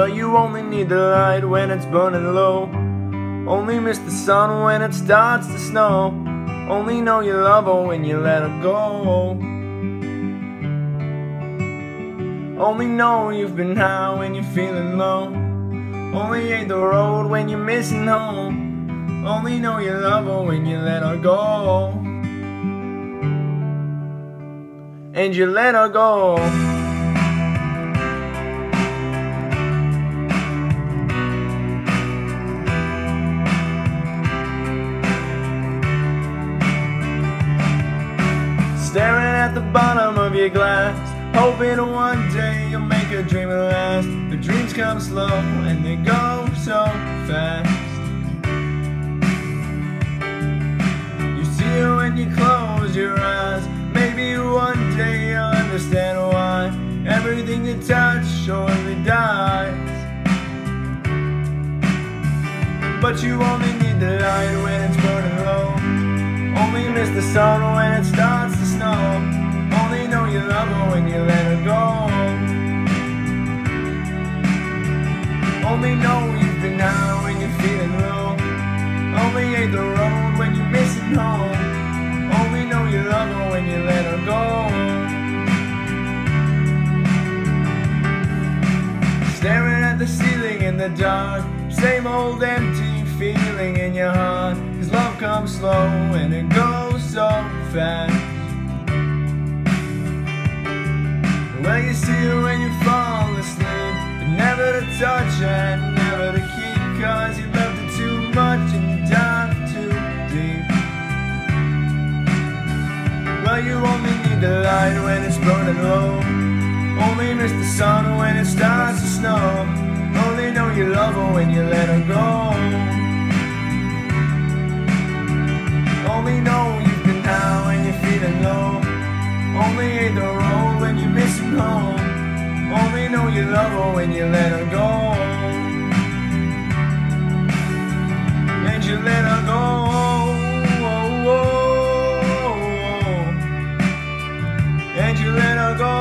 Well, you only need the light when it's burning low. Only miss the sun when it starts to snow. Only know you love her when you let her go. Only know you've been high when you're feeling low. Only hate the road when you're missing home. Only know you love her when you let her go. And you let her go. Staring at the bottom of your glass, hoping one day you'll make a dream last. The dreams come slow and they go so fast. You see it when you close your eyes. Maybe one day you'll understand why everything you touch surely dies. But you only need the light when it's burning low. Only miss the sun when it starts to snow. Only know you love her when you let her go. Only know you've been high when you're feeling low. Only hate the road when you're missing home. Only know you love her when you let her go. Staring at the ceiling in the dark, same old empty feeling in your heart. 'Cause love comes slow and it goes so fast. Well, you see it when you fall asleep, but never to touch and never to keep. 'Cause you loved it too much and you dive too deep. Well, you only need the light when it's burning low. Only miss the sun when it starts to snow. Only know you love her when you let her go. Only know you've been high when you're feeling low. Only hate the road when you're missing home. Only know you love her when you let her go. And you let her go. And you let her go.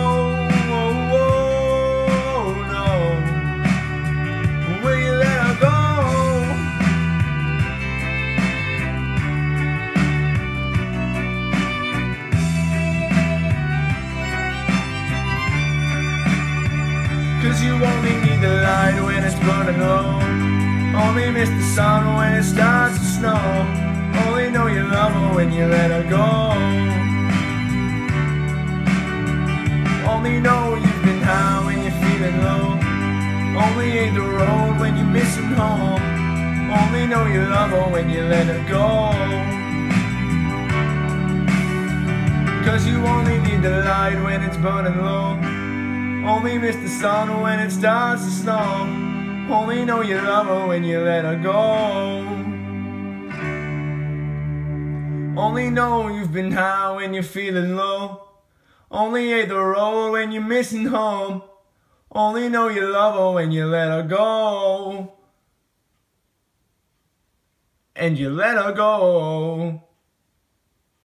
Cause you only need the light when it's burning low. Only miss the sun when it starts to snow. Only know you love her when you let her go. Only know you've been high when you're feeling low. Only hate the road when you're missing home. Only know you love her when you let her go. Cause you only need the light when it's burning low. Only miss the sun when it starts to snow. Only know you love her when you let her go. Only know you've been high when you're feeling low. Only hate the road when you're missing home. Only know you love her when you let her go. And you let her go.